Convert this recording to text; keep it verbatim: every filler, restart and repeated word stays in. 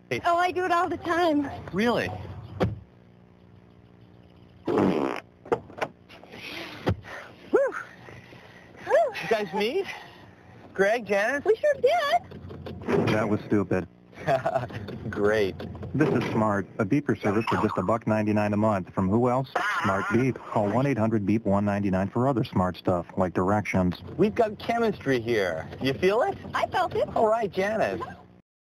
Oh, I do it all the time. Really? Woo. You guys meet? Greg, Janice? We sure did. That was stupid. Great. This is Smart, a beeper service for just a buck ninety-nine a month. From who else? Smart Beep. Call one eight hundred beep one ninety-nine for other smart stuff, like directions. We've got chemistry here. You feel it? I felt it. All right, Janice.